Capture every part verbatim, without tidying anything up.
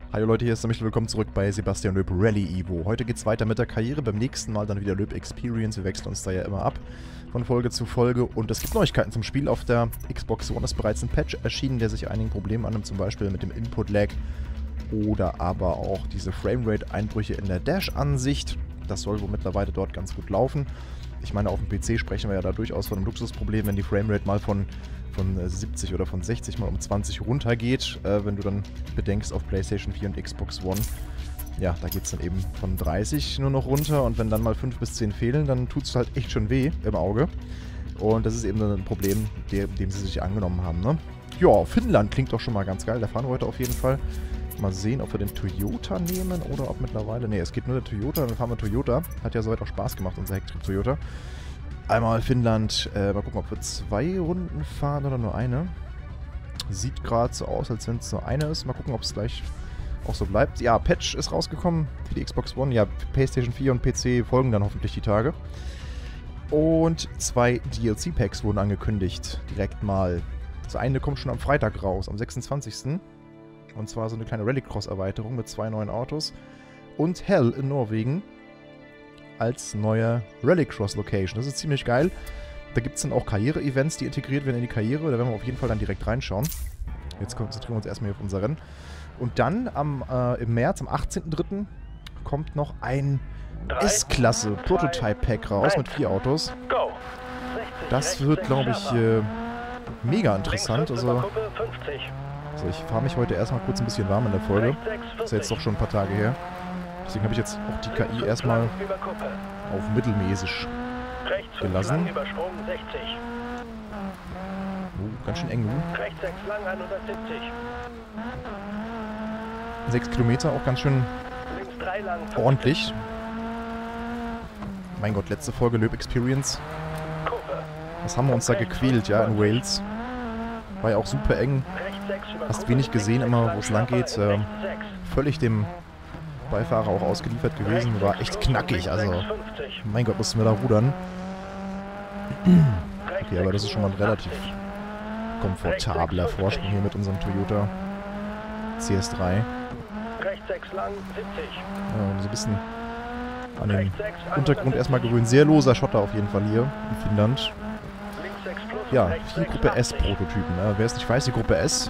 Hallo Leute, hier ist der Michael, willkommen zurück bei Sebastian Loeb Rally Evo. Heute geht's weiter mit der Karriere, beim nächsten Mal dann wieder Loeb Experience. Wir wechseln uns da ja immer ab von Folge zu Folge und es gibt Neuigkeiten zum Spiel. Auf der Xbox One ist bereits ein Patch erschienen, der sich einigen Problemen annimmt, zum Beispiel mit dem Input-Lag oder aber auch diese Framerate-Einbrüche in der Dash-Ansicht. Das soll wohl mittlerweile dort ganz gut laufen. Ich meine, auf dem P C sprechen wir ja da durchaus von einem Luxusproblem, wenn die Framerate mal von, von siebzig oder von sechzig mal um zwanzig runtergeht. Äh, wenn du dann bedenkst auf PlayStation vier und Xbox One, ja, da geht es dann eben von dreißig nur noch runter. Und wenn dann mal fünf bis zehn fehlen, dann tut es halt echt schon weh im Auge. Und das ist eben ein Problem, dem, dem sie sich angenommen haben, ne? Ja, Finnland klingt doch schon mal ganz geil. Da fahren wir heute auf jeden Fall. Mal sehen, ob wir den Toyota nehmen oder ob mittlerweile... Ne, es geht nur der Toyota, dann fahren wir Toyota. Hat ja soweit auch Spaß gemacht, unser Hecktrip Toyota. Einmal Finnland, äh, mal gucken, ob wir zwei Runden fahren oder nur eine. Sieht gerade so aus, als wenn es nur eine ist. Mal gucken, ob es gleich auch so bleibt. Ja, Patch ist rausgekommen für die Xbox One. Ja, PlayStation vier und P C folgen dann hoffentlich die Tage. Und zwei D L C-Packs wurden angekündigt, direkt mal. Das eine kommt schon am Freitag raus, am sechsundzwanzigsten Und zwar so eine kleine Rallycross-Erweiterung mit zwei neuen Autos. Und Hell in Norwegen als neue Rallycross-Location. Das ist ziemlich geil. Da gibt es dann auch Karriere-Events, die integriert werden in die Karriere. Da werden wir auf jeden Fall dann direkt reinschauen. Jetzt konzentrieren wir uns erstmal auf unser Rennen. Und dann am, äh, im März, am achtzehnten dritten kommt noch ein S-Klasse Prototype-Pack raus mit vier Autos. Das wird, glaube ich, äh, mega interessant. Also... So, ich fahre mich heute erstmal kurz ein bisschen warm in der Folge. Das ist ja jetzt doch schon ein paar Tage her. Deswegen habe ich jetzt auch die K I erstmal auf mittelmäßig gelassen. Oh, ganz schön eng, du. Sechs Kilometer, auch ganz schön ordentlich. Mein Gott, letzte Folge Loeb Experience. Was haben wir uns da gequält, ja, in Wales. War ja auch super eng. Hast wenig gesehen immer, wo es lang geht. Ähm, völlig dem Beifahrer auch ausgeliefert gewesen. War echt knackig, also mein Gott, mussten wir da rudern. Okay, aber das ist schon mal ein relativ komfortabler Vorsprung hier mit unserem Toyota C S drei. Ja, so ein bisschen an den Untergrund erstmal gewöhnen. Sehr loser Schotter auf jeden Fall hier in Finnland. Ja, vier Gruppe S-Prototypen. Äh, wer es nicht weiß, die Gruppe S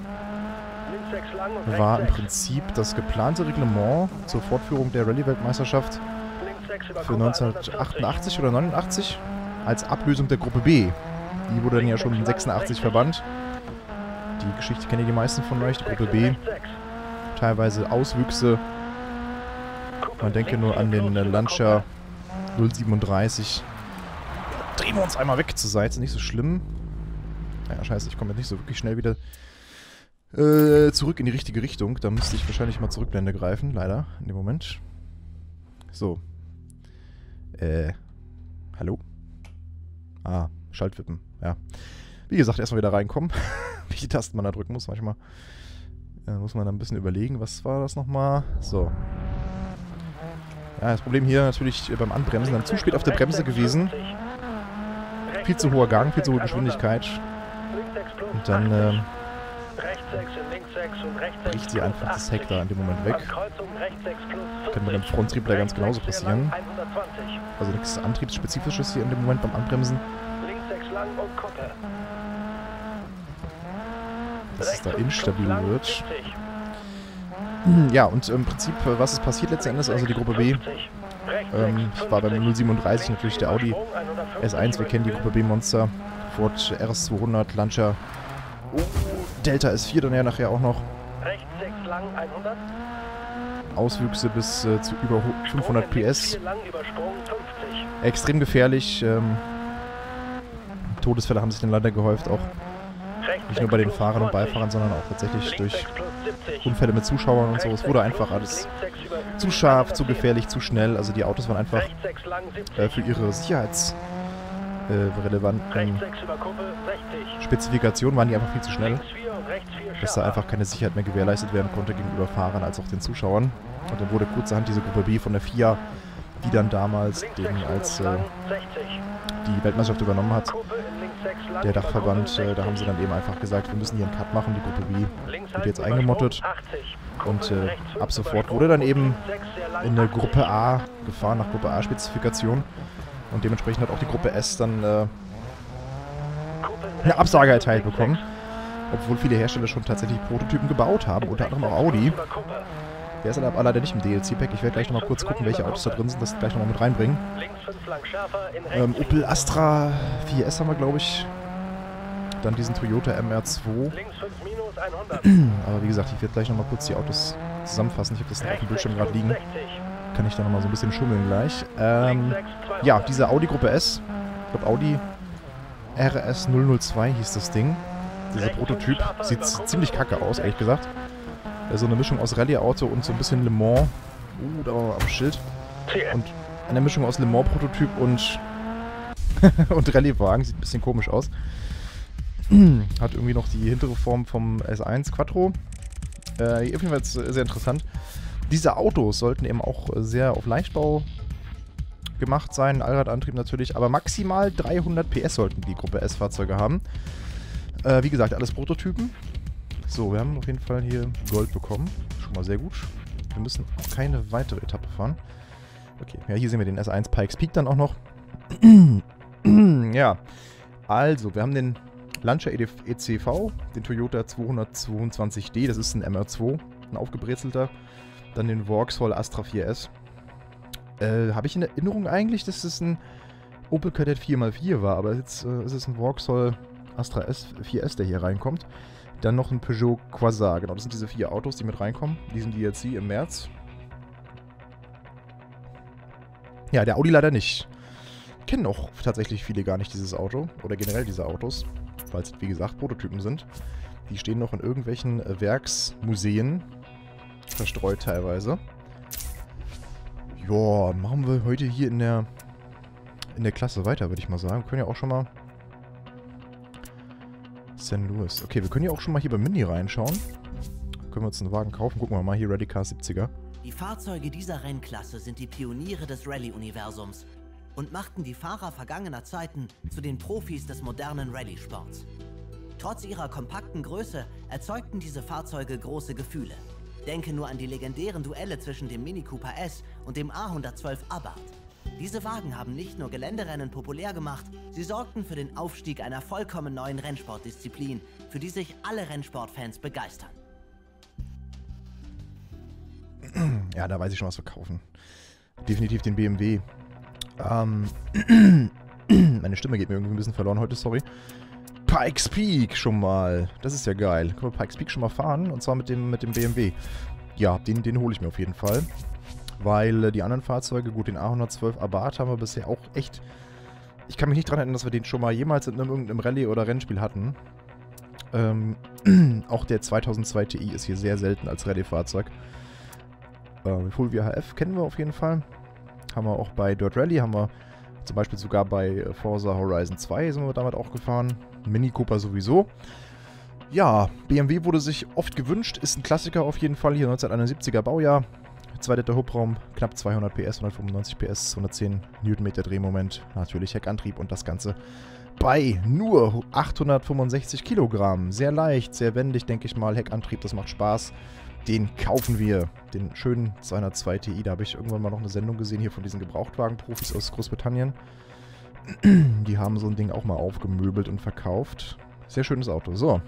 war im Prinzip das geplante Reglement zur Fortführung der Rallye-Weltmeisterschaft für neunzehnhundertachtundachtzig oder neunundachtzig als Ablösung der Gruppe B. Die wurde dann ja schon in sechsundachtzig verbannt. Die Geschichte kennen die meisten von euch, die Gruppe B. Teilweise Auswüchse. Man denke nur an den Lancia null siebenunddreißig. Drehen wir uns einmal weg zur Seite, nicht so schlimm. Naja, scheiße, ich komme jetzt nicht so wirklich schnell wieder äh, zurück in die richtige Richtung. Da müsste ich wahrscheinlich mal Zurückblende greifen, leider, in dem Moment. So. Äh, hallo? Ah, Schaltwippen, ja. Wie gesagt, erstmal wieder reinkommen. Welche Tasten man da drücken muss, manchmal. Äh, muss man da ein bisschen überlegen, was war das nochmal? So. Ja, das Problem hier natürlich beim Anbremsen, dann zu spät auf der Bremse gewesen. Viel zu hoher Gang, viel zu hohe Geschwindigkeit. Und dann ähm, bricht sie einfach das Heck da in dem Moment weg. Kann bei dem Fronttrieb da ganz genauso passieren. Also nichts Antriebsspezifisches hier in dem Moment beim Anbremsen. Dass es da instabil wird. Ja, und im Prinzip, was ist passiert letzten Endes, also die Gruppe B. Ähm, ich war beim null siebenunddreißig natürlich der Audi S eins, wir kennen die Gruppe B-Monster. Ford R S zweihundert, Lancia, oh, Delta S vier dann ja nachher auch noch. Auswüchse bis äh, zu über fünfhundert P S. Extrem gefährlich. Ähm, Todesfälle haben sich dann leider gehäuft, auch nicht nur bei den Fahrern und Beifahrern, sondern auch tatsächlich durch Unfälle mit Zuschauern und so. Es wurde einfach alles zu scharf, zu gefährlich, zu schnell. Also die Autos waren einfach äh, für ihre sicherheitsrelevanten äh, Spezifikationen waren die einfach viel zu schnell. Dass da einfach keine Sicherheit mehr gewährleistet werden konnte gegenüber Fahrern als auch den Zuschauern. Und dann wurde kurzerhand diese Gruppe B von der F I A, die dann damals den als äh, die Weltmeisterschaft übernommen hat, der Dachverband, äh, da haben sie dann eben einfach gesagt, wir müssen hier einen Cut machen, die Gruppe B wird jetzt eingemottet. Und äh, ab sofort wurde dann eben in der Gruppe A gefahren, nach Gruppe A-Spezifikation. Und dementsprechend hat auch die Gruppe S dann äh, eine Absage erteilt bekommen. Obwohl viele Hersteller schon tatsächlich Prototypen gebaut haben, unter anderem auch Audi. Der ist aber leider nicht im D L C-Pack. Ich werde gleich nochmal kurz gucken, welche Autos da drin sind, das gleich nochmal mit reinbringen. Ähm, Opel Astra vier S haben wir, glaube ich. Dann diesen Toyota M R zwei. Aber wie gesagt, ich werde gleich nochmal kurz die Autos zusammenfassen. Ich habe das auf dem Bildschirm gerade liegen. Kann ich da nochmal so ein bisschen schummeln gleich. Ähm, ja, diese Audi Gruppe S. Ich glaube Audi R S null null zwei hieß das Ding. Dieser Prototyp. Sieht ziemlich kacke aus, ehrlich gesagt. So eine Mischung aus Rallye-Auto und so ein bisschen Le Mans. Uh, da war am Schild. Und eine Mischung aus Le Mans-Prototyp und, und Rallye-Wagen. Sieht ein bisschen komisch aus. Hat irgendwie noch die hintere Form vom S eins Quattro. Äh, auf jeden Fall sehr interessant. Diese Autos sollten eben auch sehr auf Leichtbau gemacht sein. Allradantrieb natürlich. Aber maximal dreihundert P S sollten die Gruppe S-Fahrzeuge haben. Äh, wie gesagt, alles Prototypen. So, wir haben auf jeden Fall hier Gold bekommen. Schon mal sehr gut. Wir müssen auch keine weitere Etappe fahren. Okay, ja, hier sehen wir den S eins Pikes Peak dann auch noch. Ja, also, wir haben den Lancia E C V, den Toyota zweihundertzweiundzwanzig D, das ist ein M R zwei, ein aufgebrezelter. Dann den Vauxhall Astra vier S. Äh, habe ich in Erinnerung eigentlich, dass es ein Opel Kadett vier mal vier war, aber jetzt äh, ist es ein Vauxhall Astra S vier S, der hier reinkommt. Dann noch ein Peugeot Quasar. Genau, das sind diese vier Autos, die mit reinkommen. Diesen D L C im März. Ja, der Audi leider nicht. Kennen auch tatsächlich viele gar nicht dieses Auto. Oder generell diese Autos. Weil es, wie gesagt, Prototypen sind. Die stehen noch in irgendwelchen äh, Werksmuseen. Verstreut teilweise. Joa, machen wir heute hier in der, in der Klasse weiter, würde ich mal sagen. Wir können ja auch schon mal... Saint Louis. Okay, wir können ja auch schon mal hier bei Mini reinschauen. Können wir uns einen Wagen kaufen. Gucken wir mal hier, Rallycar siebziger. Die Fahrzeuge dieser Rennklasse sind die Pioniere des Rallye-Universums und machten die Fahrer vergangener Zeiten zu den Profis des modernen Rallye-Sports. Trotz ihrer kompakten Größe erzeugten diese Fahrzeuge große Gefühle. Denke nur an die legendären Duelle zwischen dem Mini Cooper S und dem A hundertzwölf Abarth. Diese Wagen haben nicht nur Geländerennen populär gemacht, sie sorgten für den Aufstieg einer vollkommen neuen Rennsportdisziplin, für die sich alle Rennsportfans begeistern. Ja, da weiß ich schon, was wir kaufen. Definitiv den B M W. Ähm, meine Stimme geht mir irgendwie ein bisschen verloren heute, sorry. Pikes Peak schon mal. Das ist ja geil. Können wir Pikes Peak schon mal fahren, und zwar mit dem, mit dem B M W. Ja, den, den hole ich mir auf jeden Fall. Weil äh, die anderen Fahrzeuge, gut, den A hundertzwölf Abarth haben wir bisher auch echt... Ich kann mich nicht daran erinnern, dass wir den schon mal jemals in einem, irgendeinem Rallye- oder Rennspiel hatten. Ähm, auch der zweitausendzwei T I ist hier sehr selten als Rallye-Fahrzeug. Äh, Full V H F kennen wir auf jeden Fall. Haben wir auch bei Dirt Rally, haben wir zum Beispiel sogar bei Forza Horizon zwei sind wir damit auch gefahren. Mini Cooper sowieso. Ja, B M W wurde sich oft gewünscht, ist ein Klassiker auf jeden Fall, hier neunzehnhunderteinundsiebziger Baujahr. zwei Liter Hubraum, knapp zweihundert P S, hundertfünfundneunzig P S, hundertzehn Newtonmeter Drehmoment, natürlich Heckantrieb und das Ganze bei nur achthundertfünfundsechzig Kilogramm. Sehr leicht, sehr wendig, denke ich mal. Heckantrieb, das macht Spaß. Den kaufen wir. Den schönen zweihundertzwei T I. Da habe ich irgendwann mal noch eine Sendung gesehen hier von diesen Gebrauchtwagen-Profis aus Großbritannien. Die haben so ein Ding auch mal aufgemöbelt und verkauft. Sehr schönes Auto. So.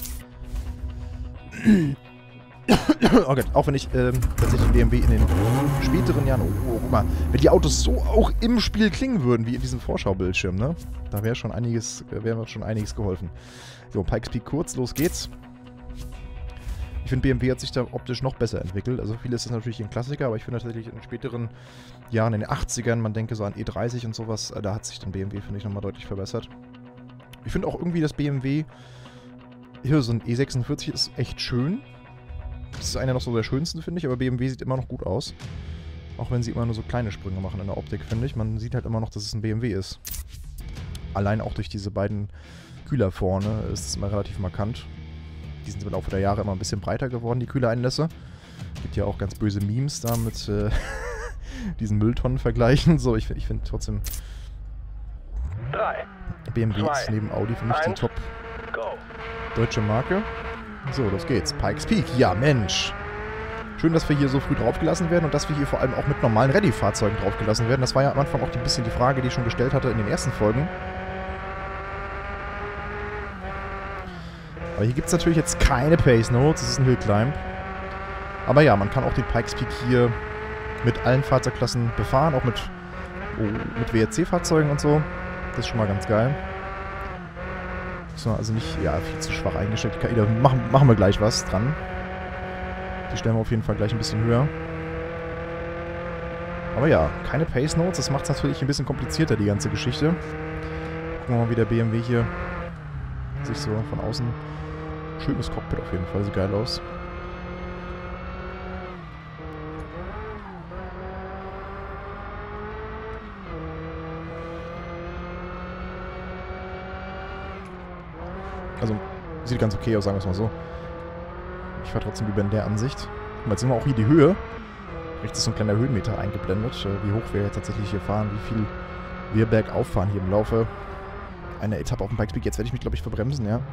Okay, auch wenn ich ähm, tatsächlich B M W in den späteren Jahren, oh, oh, guck mal, wenn die Autos so auch im Spiel klingen würden, wie in diesem Vorschaubildschirm, ne? Da wäre schon einiges, wäre schon einiges geholfen. So, Pikes Peak kurz, los geht's. Ich finde, B M W hat sich da optisch noch besser entwickelt. Also vieles ist natürlich ein Klassiker, aber ich finde tatsächlich in späteren Jahren, in den achtzigern, man denke so an E dreißig und sowas, da hat sich dann B M W, finde ich, nochmal deutlich verbessert. Ich finde auch irgendwie, dass B M W, hier so ein E sechsundvierzig ist echt schön. Das ist einer noch so der schönsten, finde ich, aber B M W sieht immer noch gut aus. Auch wenn sie immer nur so kleine Sprünge machen in der Optik, finde ich. Man sieht halt immer noch, dass es ein B M W ist. Allein auch durch diese beiden Kühler vorne ist es immer relativ markant. Die sind im Laufe der Jahre immer ein bisschen breiter geworden, die Kühlereinlässe. Gibt ja auch ganz böse Memes da mit äh, diesen Mülltonnen vergleichen. So, ich, ich finde trotzdem... drei, B M W ist neben Audi für mich die top deutsche Marke. So, los geht's. Pikes Peak. Ja, Mensch. Schön, dass wir hier so früh draufgelassen werden und dass wir hier vor allem auch mit normalen Rallye-Fahrzeugen draufgelassen werden. Das war ja am Anfang auch ein bisschen die Frage, die ich schon gestellt hatte in den ersten Folgen. Aber hier gibt es natürlich jetzt keine Pace Notes. Das ist ein Hill Climb. Aber ja, man kann auch den Pikes Peak hier mit allen Fahrzeugklassen befahren. Auch mit, oh, mit W R C-Fahrzeugen und so. Das ist schon mal ganz geil. So, also nicht, ja, viel zu schwach eingestellt. Die K I, da machen, machen wir gleich was dran. Die stellen wir auf jeden Fall gleich ein bisschen höher. Aber ja, keine Pace Notes. Das macht es natürlich ein bisschen komplizierter, die ganze Geschichte. Gucken wir mal, wie der B M W hier sich so von außen... Schönes Cockpit auf jeden Fall, sieht geil aus. Also, sieht ganz okay aus, sagen wir es mal so. Ich fahre trotzdem lieber in der Ansicht. Und jetzt sehen wir auch hier die Höhe. Rechts ist so ein kleiner Höhenmeter eingeblendet, wie hoch wir jetzt tatsächlich hier fahren, wie viel wir bergauf fahren hier im Laufe einer Etappe auf dem Pikes Peak. Jetzt werde ich mich, glaube ich, verbremsen, ja.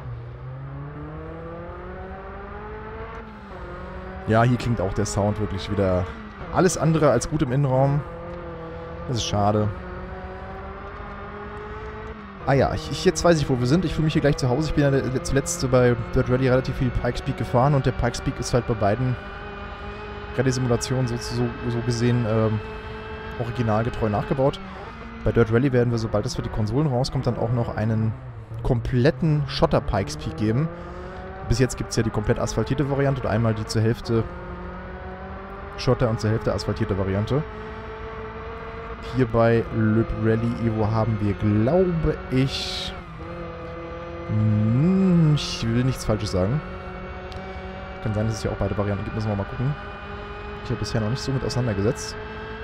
Ja, hier klingt auch der Sound wirklich wieder alles andere als gut im Innenraum. Das ist schade. Ah ja, ich, ich, jetzt weiß ich, wo wir sind. Ich fühle mich hier gleich zu Hause. Ich bin ja zuletzt bei Dirt Rally relativ viel Pikes Peak gefahren und der Pikes Peak ist halt bei beiden Rallye-Simulationen so, so, so gesehen ähm, originalgetreu nachgebaut. Bei Dirt Rally werden wir, sobald das für die Konsolen rauskommt, dann auch noch einen kompletten Schotter-Pikes Peak geben. Bis jetzt gibt es ja die komplett asphaltierte Variante und einmal die zur Hälfte Schotter und zur Hälfte asphaltierte Variante. Hier bei Löb Rally Evo haben wir, glaube ich... Mh, ich will nichts Falsches sagen. Kann sein, dass es ja auch beide Varianten gibt, müssen wir mal gucken. Ich habe bisher noch nicht so mit auseinandergesetzt.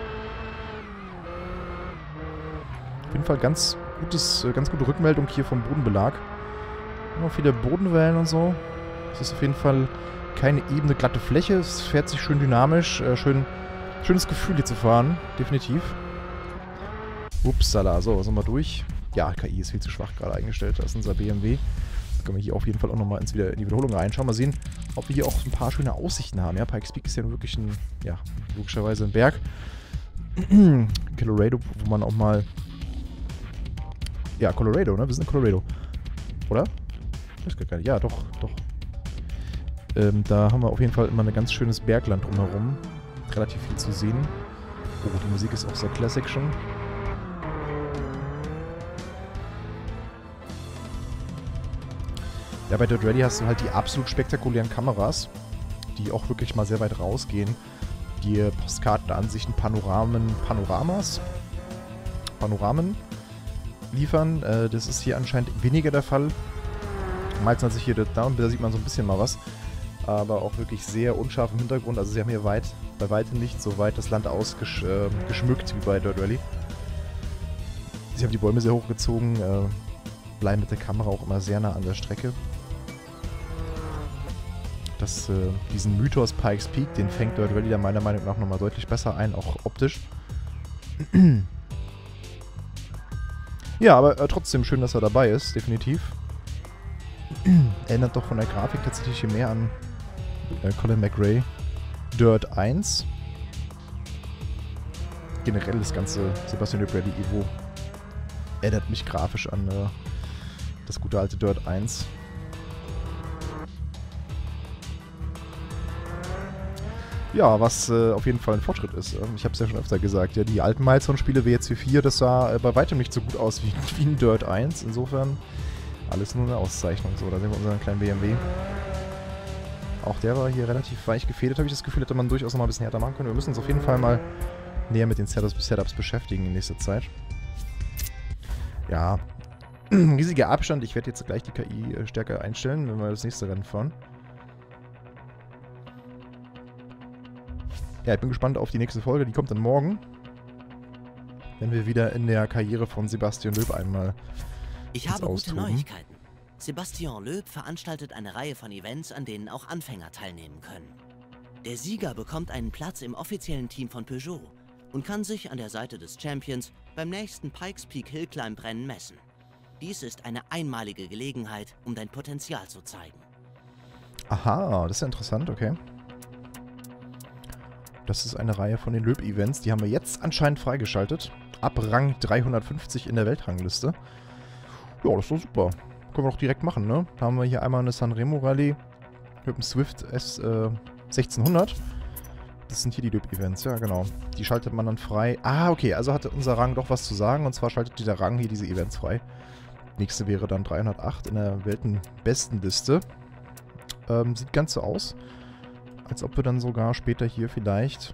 Auf jeden Fall ganz gutes, ganz gute Rückmeldung hier vom Bodenbelag. Immer viele Bodenwellen und so. Es ist auf jeden Fall keine ebene, glatte Fläche. Es fährt sich schön dynamisch. Äh, schön, schönes Gefühl hier zu fahren. Definitiv. Upsala. So, sind wir durch. Ja, K I ist viel zu schwach gerade eingestellt. Das ist unser B M W. Da können wir hier auf jeden Fall auch nochmal ins Wieder in die Wiederholung reinschauen. Mal sehen, ob wir hier auch ein paar schöne Aussichten haben. Ja, Pikes Peak ist ja wirklich ein, ja, logischerweise ein Berg. Colorado, wo man auch mal... Ja, Colorado, ne? Wir sind in Colorado. Oder? Ich weiß gar nicht. Ja, doch, doch. Ähm, da haben wir auf jeden Fall immer ein ganz schönes Bergland drumherum. Relativ viel zu sehen. Oh, die Musik ist auch sehr classic schon. Ja, bei Dirt Rally hast du halt die absolut spektakulären Kameras, die auch wirklich mal sehr weit rausgehen. Die Postkartenansichten, Panoramen, Panoramas, Panoramen liefern. Äh, das ist hier anscheinend weniger der Fall. Meistens hat sich hier da und da sieht man so ein bisschen mal was. Aber auch wirklich sehr unscharf im Hintergrund. Also sie haben hier weit, bei weitem nicht so weit das Land ausgeschmückt äh, wie bei Dirt Rally. Sie haben die Bäume sehr hochgezogen, äh, bleiben mit der Kamera auch immer sehr nah an der Strecke. Das, äh, diesen Mythos Pikes Peak, den fängt Dirt Rally da meiner Meinung nach nochmal deutlich besser ein, auch optisch. Ja, aber äh, trotzdem schön, dass er dabei ist, definitiv. Erinnert doch von der Grafik tatsächlich hier mehr an äh, Colin McRae Dirt eins. Generell das ganze Sebastian Loeb Rally Evo erinnert mich grafisch an äh, das gute alte Dirt eins. Ja, was äh, auf jeden Fall ein Fortschritt ist. Ähm, ich habe es ja schon öfter gesagt. Ja, die alten Milestone-Spiele W R C vier, das sah äh, bei weitem nicht so gut aus wie, wie ein Dirt eins. Insofern alles nur eine Auszeichnung. So, da sehen wir unseren kleinen B M W. Auch der war hier relativ weich gefedert, habe ich das Gefühl, hätte man durchaus noch mal ein bisschen härter machen können. Wir müssen uns auf jeden Fall mal näher mit den Setups, Setups beschäftigen in nächster Zeit. Ja, riesiger Abstand. Ich werde jetzt gleich die K I stärker einstellen, wenn wir das nächste Rennen fahren. Ja, ich bin gespannt auf die nächste Folge. Die kommt dann morgen, wenn wir wieder in der Karriere von Sebastian Loeb einmal Ich habe gute Neuigkeiten. Sebastian Loeb veranstaltet eine Reihe von Events, an denen auch Anfänger teilnehmen können. Der Sieger bekommt einen Platz im offiziellen Team von Peugeot und kann sich an der Seite des Champions beim nächsten Pikes Peak Hill Climb Rennen messen. Dies ist eine einmalige Gelegenheit, um dein Potenzial zu zeigen. Aha, das ist ja interessant, okay. Das ist eine Reihe von den Löb-Events. Die haben wir jetzt anscheinend freigeschaltet. Ab Rang dreihundertfünfzig in der Weltrangliste. Ja, das ist doch super. Können wir doch direkt machen, ne? Da haben wir hier einmal eine Sanremo Rallye mit dem Swift S äh, sechzehnhundert. Das sind hier die Löb-Events, ja genau. Die schaltet man dann frei. Ah, okay, also hatte unser Rang doch was zu sagen. Und zwar schaltet dieser Rang hier diese Events frei. Nächste wäre dann dreihundertacht in der Weltenbestenliste. Ähm, sieht ganz so aus, als ob wir dann sogar später hier vielleicht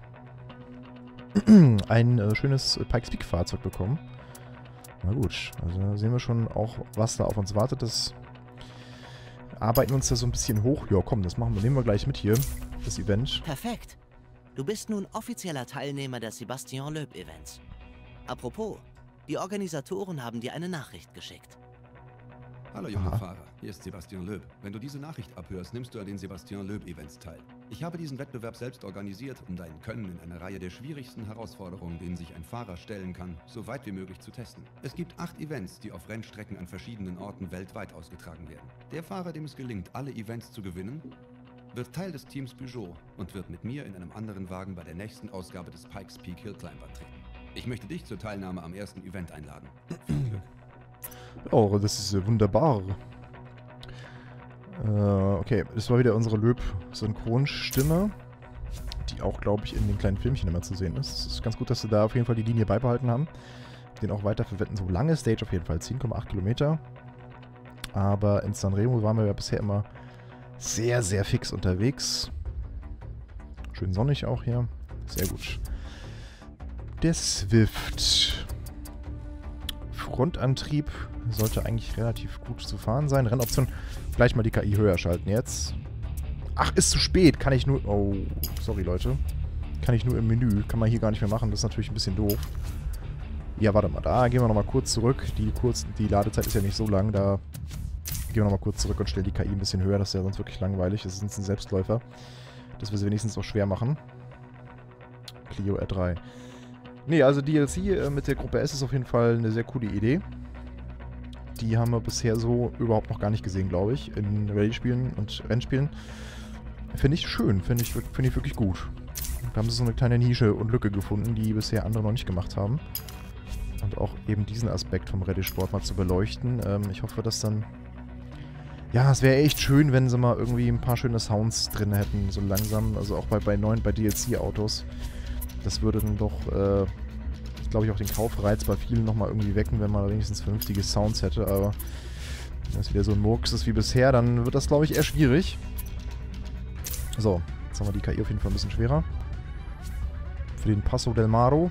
ein äh, schönes Pikes Peak Fahrzeug bekommen. Na gut, also sehen wir schon auch, was da auf uns wartet. Das arbeiten uns da so ein bisschen hoch. Ja, komm, das machen wir, nehmen wir gleich mit hier, das Event. Perfekt. Du bist nun offizieller Teilnehmer des Sébastien Loeb Events. Apropos, die Organisatoren haben dir eine Nachricht geschickt. Hallo junge Aha. Fahrer, hier ist Sébastien Loeb. Wenn du diese Nachricht abhörst, nimmst du an den Sébastien Loeb Events teil. Ich habe diesen Wettbewerb selbst organisiert, um dein Können in einer Reihe der schwierigsten Herausforderungen, denen sich ein Fahrer stellen kann, so weit wie möglich zu testen. Es gibt acht Events, die auf Rennstrecken an verschiedenen Orten weltweit ausgetragen werden. Der Fahrer, dem es gelingt, alle Events zu gewinnen, wird Teil des Teams Peugeot und wird mit mir in einem anderen Wagen bei der nächsten Ausgabe des Pikes Peak Hill Climb antreten. Ich möchte dich zur Teilnahme am ersten Event einladen. Viel Glück. Oh, das ist äh, wunderbar. Äh, okay, das war wieder unsere Löb-Synchronstimme, die auch, glaube ich, in den kleinen Filmchen immer zu sehen ist. Es ist ganz gut, dass sie da auf jeden Fall die Linie beibehalten haben. Den auch weiter verwenden. So lange Stage auf jeden Fall, zehn Komma acht Kilometer. Aber in Sanremo waren wir ja bisher immer sehr, sehr fix unterwegs. Schön sonnig auch hier. Sehr gut. Der Swift. Frontantrieb sollte eigentlich relativ gut zu fahren sein. Rennoption, gleich mal die K I höher schalten jetzt. Ach, ist zu spät. Kann ich nur... Oh, sorry Leute. Kann ich nur im Menü. Kann man hier gar nicht mehr machen. Das ist natürlich ein bisschen doof. Ja, warte mal. Da gehen wir nochmal kurz zurück. Die, kurz, die Ladezeit ist ja nicht so lang. Da gehen wir nochmal kurz zurück und stellen die K I ein bisschen höher. Das ist ja sonst wirklich langweilig. Das ist ein Selbstläufer. Dass wir sie wenigstens auch schwer machen. Clio R drei. Nee, also D L C äh, mit der Gruppe S ist auf jeden Fall eine sehr coole Idee. Die haben wir bisher so überhaupt noch gar nicht gesehen, glaube ich, in Rallye-Spielen und Rennspielen. Finde ich schön, finde ich, find ich wirklich gut. Da haben sie so eine kleine Nische und Lücke gefunden, die bisher andere noch nicht gemacht haben. Und auch eben diesen Aspekt vom Rallye-Sport mal zu beleuchten. Ähm, ich hoffe, dass dann... Ja, es wäre echt schön, wenn sie mal irgendwie ein paar schöne Sounds drin hätten, so langsam. Also auch bei, bei neuen, bei D L C-Autos. Das würde dann doch, äh, glaube ich, auch den Kaufreiz bei vielen nochmal irgendwie wecken, wenn man wenigstens vernünftige Sounds hätte. Aber wenn es wieder so ein Murks ist wie bisher, dann wird das, glaube ich, eher schwierig. So, jetzt haben wir die K I auf jeden Fall ein bisschen schwerer. Für den Passo del Maro.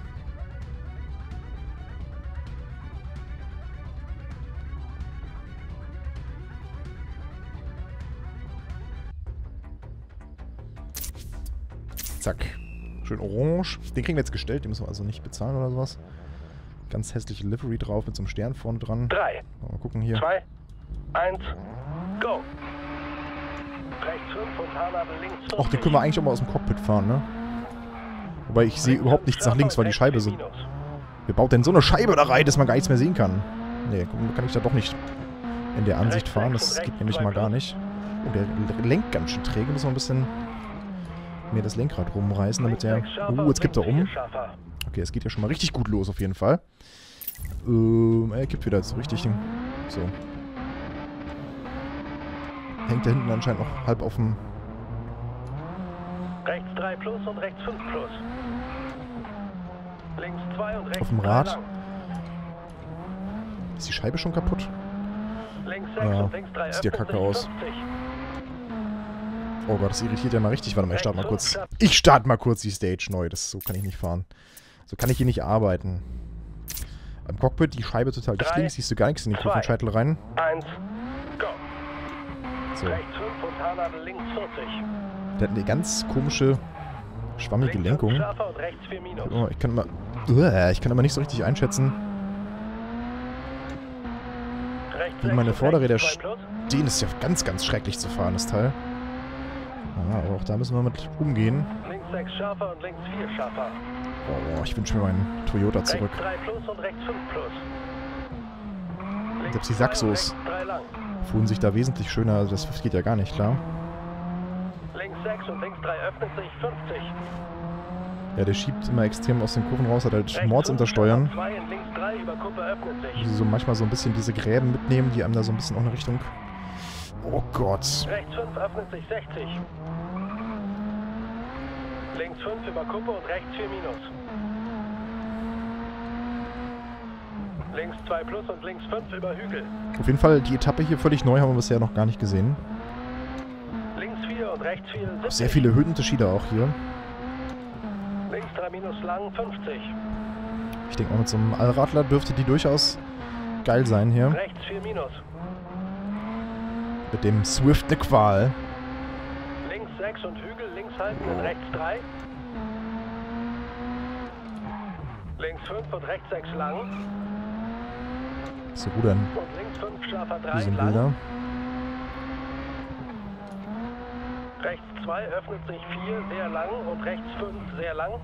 Zack. Schön orange. Den kriegen wir jetzt gestellt, den müssen wir also nicht bezahlen oder sowas. Ganz hässliche Livery drauf mit so einem Stern vorne dran. drei. Mal gucken hier. zwei, eins, go. Rechts fünf und Haarnadel links vierzig. Och, den können wir eigentlich auch mal aus dem Cockpit fahren, ne? Wobei ich sehe überhaupt nichts nach links, weil die Scheibe so... Wer baut denn so eine Scheibe da rein, dass man gar nichts mehr sehen kann? Ne, kann ich da doch nicht in der Ansicht fahren. Das geht nämlich mal gar nicht. Oh, der lenkt ganz schön träge. Muss man ein bisschen... mir das Lenkrad rumreißen, damit der... Oh, jetzt kippt er um. Okay, es geht ja schon mal richtig gut los auf jeden Fall. Ähm, er kippt wieder so richtig. So. Hängt da hinten anscheinend noch halb auf dem... Rechts drei plus und rechts fünf plus. Links zwei und rechts auf dem Rad. Ist die Scheibe schon kaputt? Links sechs Ja, und links drei sieht ja kacke aus. fünfzig. Oh Gott, das irritiert ja mal richtig. Warte mal, ich starte mal kurz. Ich starte mal kurz die Stage neu. Das, so kann ich nicht fahren. So kann ich hier nicht arbeiten. Am Cockpit, die Scheibe total dicht links. Siehst du gar nichts in den Kurvenscheitel rein. eins, go. So. Rechts fünf und Haarnadel links vierzig. Der hat eine ganz komische, schwammige Lenkung. Links fünf und rechts vier minus. Oh, ich kann immer... Uah, ich kann aber nicht so richtig einschätzen, wie meine Vorderräder stehen. Das ist ja ganz, ganz schrecklich zu fahren, das Teil. Ja, aber auch da müssen wir mit umgehen. Links sechs scharfer und links vier scharfer. Oh, ich wünsche mir meinen Toyota zurück. Rechts drei plus und rechts fünf plus. Selbst die Saxos fühlen sich da wesentlich schöner. Also das geht ja gar nicht, klar. Links sechs und links drei öffnet sich, fünfzig. Ja, der schiebt immer extrem aus den Kurven raus, hat halt Rechts Mords fünf, untersteuern. zwei und links drei über Kuppe öffnet sich. Die so manchmal so ein bisschen diese Gräben mitnehmen, die einem da so ein bisschen auch eine Richtung... Oh Gott. Rechts fünf öffnet sich, sechzig. Links fünf über Kuppe und rechts vier minus. Links zwei plus und links fünf über Hügel. Auf jeden Fall, die Etappe hier völlig neu, haben wir bisher noch gar nicht gesehen. Links vier und rechts vier, siebzig. Sehr viele Höhenunterschiede auch hier. Links drei minus lang, fünfzig. Ich denke mal, mit so einem Allradler dürfte die durchaus geil sein hier. Rechts vier minus. Mit dem Swift eine Qual. Links sechs und Hügel, links halten und rechts drei. Links fünf und rechts sechs lang. So gut dann. Und links fünf scharfer drei Diese lang. Bilder. Rechts zwei öffnet sich vier sehr lang und rechts fünf sehr lang.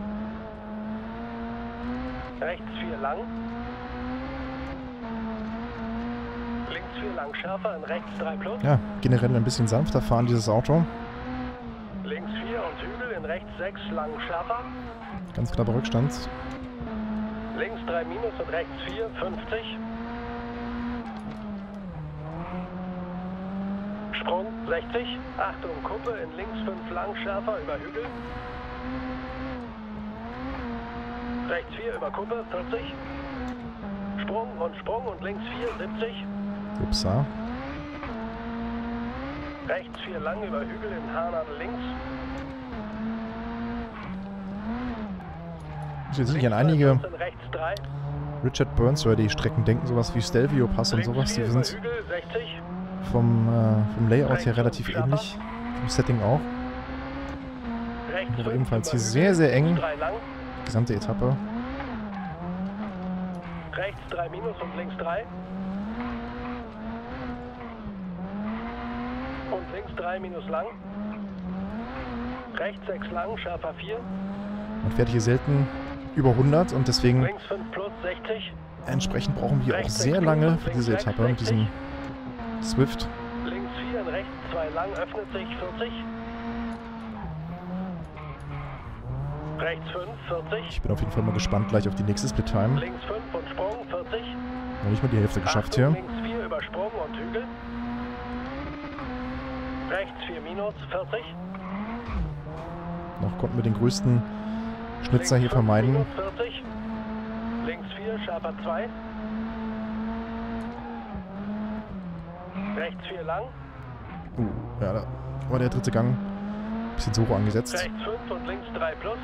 Rechts vier lang. Links vier lang schärfer und rechts drei plus. Ja, generell ein bisschen sanfter fahren, dieses Auto. Links vier und Hügel in rechts sechs lang schärfer. Ganz knapper Rückstand. Links drei minus und rechts vier, fünfzig. Sprung sechzig. Achtung, Kuppe in links fünf lang schärfer über Hügel. Rechts vier über Kuppe, vierzig. Sprung und Sprung und links vier, siebzig. Upsa. Rechts vier lang über Hügel in Haarnadel links. Wir sind hier an einige Rechts drei. Richard Burns oder die Strecken denken, sowas wie Stelvio Pass und sowas. Die sind Hügel, sechzig. vom, äh, vom Layout her relativ ähnlich. Vom Setting auch. Rechts Aber ebenfalls hier sehr, sehr eng. Die gesamte Etappe. Rechts drei minus und links drei. Und links drei minus lang. Rechts sechs lang, scharfer vier. Man fährt hier selten über hundert und deswegen Links fünf plus, sechzig. entsprechend brauchen wir auch Rechts sehr sechs lange plus, für links diese sechs, Etappe mit diesem Swift. Links vier und rechts zwei lang, öffnet sich, vierzig. Rechts fünf, vierzig. Ich bin auf jeden Fall mal gespannt gleich auf die nächste Split-Time. Links fünf und Sprung, vierzig. Noch nicht mal die Hälfte geschafft Achtung, hier. Links vier über Sprung und Hügel. Rechts vier minus, vierzig. Noch konnten wir den größten Schnitzer hier vermeiden. Minus vierzig. Links vier, scharfer zwei. Rechts vier lang. Uh, ja, da war der dritte Gang. Bisschen so angesetzt. Rechts fünf und links drei plus.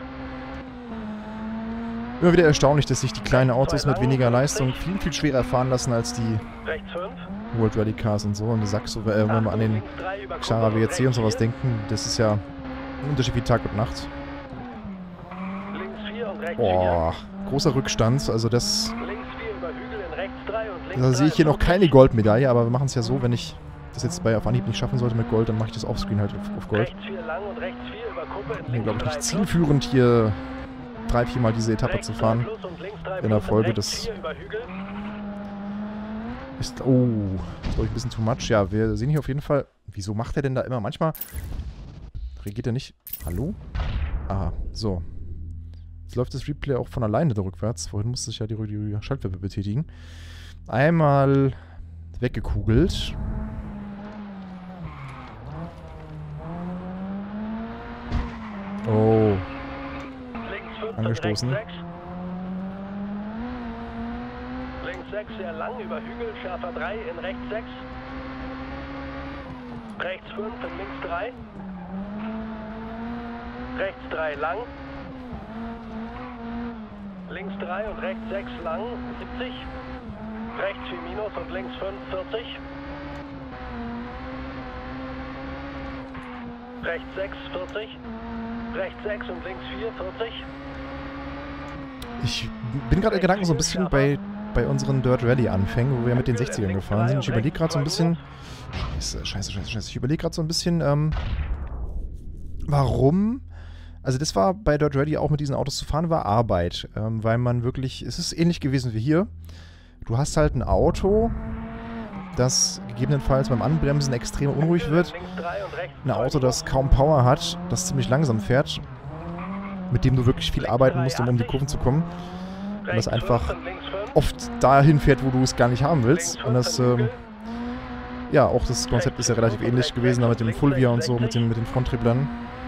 Immer wieder erstaunlich, dass sich die kleinen Autos mit weniger Leistung viel, viel schwerer fahren lassen als die Rechts fünf. World Rally Cars und so. Und Saxo, äh, wenn wir an den Xara W R C und sowas denken, das ist ja ein Unterschied wie Tag und Nacht. Links vier und rechts Boah, großer Rückstand. Also das, vier. Links vier über Hügel in rechts drei und links da sehe ich hier noch drei. keine Goldmedaille, aber wir machen es ja so, wenn ich das jetzt bei auf Anhieb nicht schaffen sollte mit Gold, dann mache ich das offscreen halt auf, auf Gold. Rechts vier lang und rechts vier über Kuppe in Hier links glaube ich drei nicht plus. zielführend, hier drei, viermal diese Etappe Rechts zu drei fahren. plus und links drei in der plus Folge, und rechts das- vier über Hügel. Ist, oh, das ist glaube ich ein bisschen too much. Ja, wir sehen hier auf jeden Fall, wieso macht er denn da immer, manchmal reagiert er nicht. Hallo? Aha, so. Jetzt läuft das Replay auch von alleine da rückwärts. Vorhin musste ich ja die, die Schaltwippe betätigen. Einmal weggekugelt. Oh, Links fünf Angestoßen. und rechts sechs. Links sechs sehr lang über Hügel, scharfer drei in rechts sechs. Rechts fünf in links drei. Rechts drei lang. Links drei und rechts sechs lang, siebzig. Rechts vier minus und links fünf, vierzig. Rechts sechs, vierzig. Rechts sechs und links vier, vierzig. ich bin gerade in Gedanken so ein bisschen bei, bei unseren Dirt Rally Anfängen, wo wir mit den sechzigern gefahren sind. Ich überlege gerade so ein bisschen... Scheiße, scheiße, scheiße, scheiße. Ich überlege gerade so ein bisschen, ähm, warum... Also das war bei Dirt Rally auch mit diesen Autos zu fahren, war Arbeit. Ähm, weil man wirklich... Es ist ähnlich gewesen wie hier. Du hast halt ein Auto, das gegebenenfalls beim Anbremsen extrem unruhig wird. Ein Auto, das kaum Power hat, das ziemlich langsam fährt, mit dem du wirklich viel arbeiten musst, um um die Kurven zu kommen. Und das einfach oft dahin fährt, wo du es gar nicht haben willst. Und das, ähm, ja, auch das Konzept ist ja relativ ähnlich gewesen, da mit dem Fulvia und so, mit den, mit den Fronttreblern.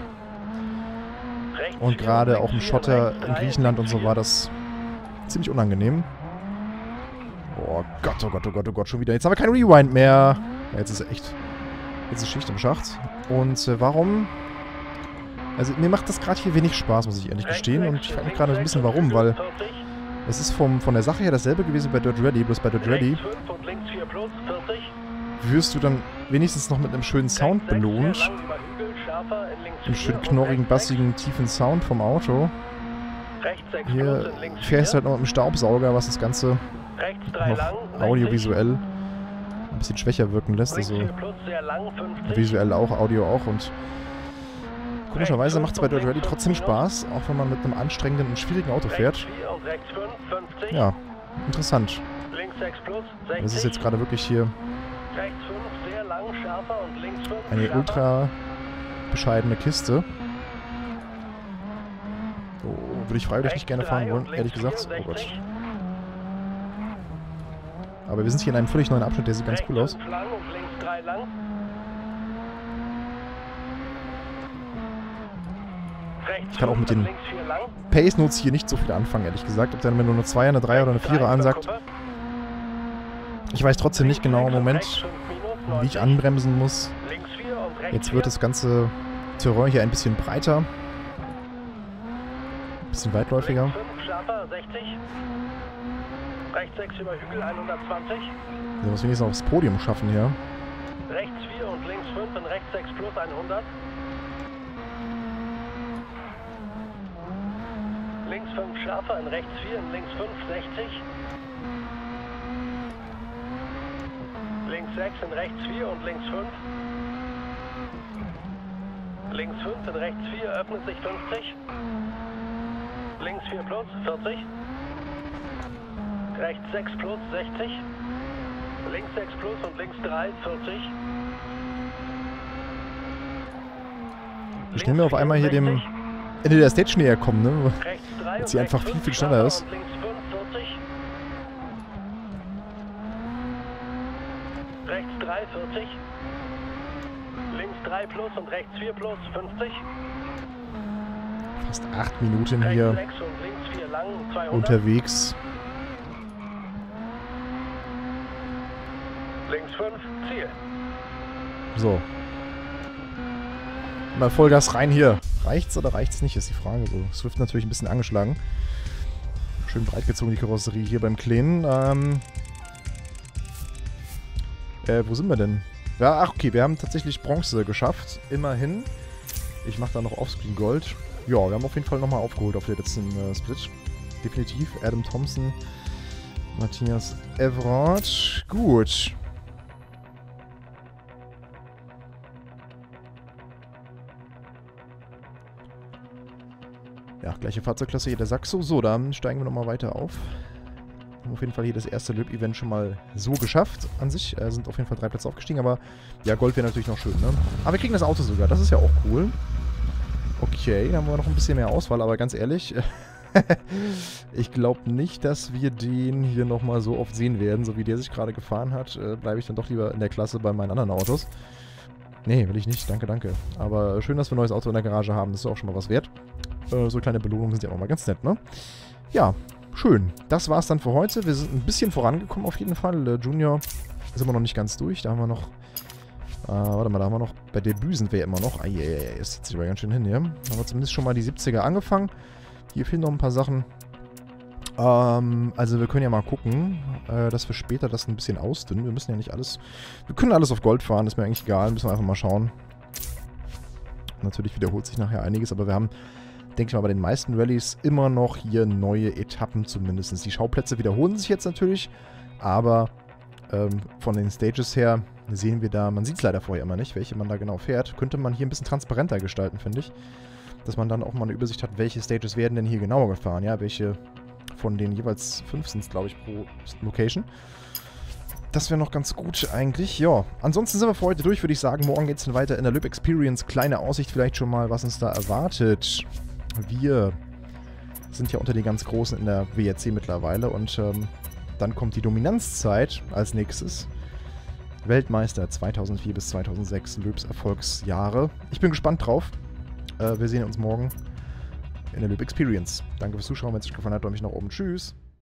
Und gerade auch im Schotter in Griechenland und so war das ziemlich unangenehm. Oh Gott, oh Gott, oh Gott, oh Gott, schon wieder. Jetzt haben wir kein Rewind mehr. Ja, jetzt ist echt, jetzt ist Schicht im Schacht. Und äh, warum? Also mir macht das gerade hier wenig Spaß, muss ich ehrlich gestehen. Und ich frage mich gerade so ein bisschen warum, weil es ist vom, von der Sache her dasselbe gewesen bei Dirt Rally, bloß bei Dirt Rally wirst du dann wenigstens noch mit einem schönen Sound belohnt. Einem schönen knorrigen, bassigen, tiefen Sound vom Auto. Hier fährst du halt noch mit einem Staubsauger, was das Ganze noch audiovisuell ein bisschen schwächer wirken lässt. Also visuell auch, Audio auch. Und komischerweise macht es bei Dirt Rally trotzdem Spaß, auch wenn man mit einem anstrengenden und schwierigen Auto fährt. Ja, interessant. Das ist jetzt gerade wirklich hier eine ultra bescheidene Kiste. Oh, würde ich freiwillig nicht gerne fahren wollen, ehrlich gesagt. Oh Gott. Aber wir sind hier in einem völlig neuen Abschnitt, der sieht ganz cool aus. Ich kann auch mit den Pace Notes hier nicht so viel anfangen, ehrlich gesagt. Ob der mir nur eine Zweier, eine Dreier oder eine Vierer ansagt. Ich weiß trotzdem nicht genau im Moment, wie ich anbremsen muss. Jetzt wird das ganze Terrain hier ein bisschen breiter. Ein bisschen weitläufiger. Rechts sechs über Hügel hundertzwanzig. Wir müssen wenigstens aufs Podium schaffen hier. Rechts vier und links fünf in rechts sechs plus hundert. Links fünf scharfer in rechts vier in links fünf sechzig. Links sechs in rechts vier und links fünf. Links fünf in rechts vier öffnet sich fünfzig. Links vier plus vierzig. Rechts sechs plus sechzig. Links sechs plus und links drei vierzig. Ich stelle mir auf einmal hier dem Ende der Stage näher kommen, ne? Jetzt hier einfach viel, viel schneller ist. Rechts drei vierzig. Links drei plus und rechts vier plus fünfzig. Fast acht Minuten hier unterwegs. Links fünf, Ziel. So. Mal Vollgas rein hier. Reicht's oder reicht's nicht, ist die Frage. So, Swift natürlich ein bisschen angeschlagen. Schön breit gezogen die Karosserie hier beim Kleinen. Ähm. Äh, wo sind wir denn? Ja, ach okay, wir haben tatsächlich Bronze geschafft. Immerhin. Ich mache da noch Offscreen Gold. Ja, wir haben auf jeden Fall nochmal aufgeholt auf der letzten äh, Split. Definitiv. Adam Thompson, Matthias Everard. Gut. Ja, gleiche Fahrzeugklasse hier der Saxo. So, dann steigen wir nochmal weiter auf. Haben auf jeden Fall hier das erste Löb-Event schon mal so geschafft an sich. Äh, sind auf jeden Fall drei Plätze aufgestiegen, aber ja, Gold wäre natürlich noch schön, ne? Aber wir kriegen das Auto sogar, das ist ja auch cool. Okay, dann haben wir noch ein bisschen mehr Auswahl, aber ganz ehrlich, ich glaube nicht, dass wir den hier nochmal so oft sehen werden, so wie der sich gerade gefahren hat. Äh, bleibe ich dann doch lieber in der Klasse bei meinen anderen Autos. Nee, will ich nicht, danke, danke. Aber schön, dass wir ein neues Auto in der Garage haben, das ist auch schon mal was wert. Äh, so kleine Belohnungen sind ja auch mal ganz nett, ne? Ja, schön. Das war's dann für heute. Wir sind ein bisschen vorangekommen auf jeden Fall. Der Junior ist immer noch nicht ganz durch. Da haben wir noch... Äh, warte mal, da haben wir noch... Bei Debüt sind wir ja immer noch... Eieiei, das zieht sich aber ganz schön hin hier. Da haben wir zumindest schon mal die siebziger angefangen. Hier fehlen noch ein paar Sachen. Ähm, also wir können ja mal gucken, äh, dass wir später das ein bisschen ausdünnen. Wir müssen ja nicht alles... Wir können alles auf Gold fahren, ist mir eigentlich egal. Müssen wir einfach mal schauen. Natürlich wiederholt sich nachher einiges, aber wir haben... denke ich mal, bei den meisten Rallyes immer noch hier neue Etappen zumindest. Die Schauplätze wiederholen sich jetzt natürlich, aber ähm, von den Stages her sehen wir da, man sieht es leider vorher immer nicht, welche man da genau fährt. Könnte man hier ein bisschen transparenter gestalten, finde ich. Dass man dann auch mal eine Übersicht hat, welche Stages werden denn hier genauer gefahren, ja, welche von den jeweils fünf sind es, glaube ich, pro Location. Das wäre noch ganz gut eigentlich. Ja, ansonsten sind wir für heute durch, würde ich sagen. Morgen geht es dann weiter in der Löb Experience. Kleine Aussicht vielleicht schon mal, was uns da erwartet. Wir sind ja unter den ganz Großen in der W R C mittlerweile und ähm, dann kommt die Dominanzzeit als nächstes. Weltmeister zweitausendvier bis zweitausendsechs, Löbs Erfolgsjahre. Ich bin gespannt drauf. Äh, wir sehen uns morgen in der Löb Experience. Danke fürs Zuschauen, wenn es euch gefallen hat, daumen mich nach oben. Tschüss.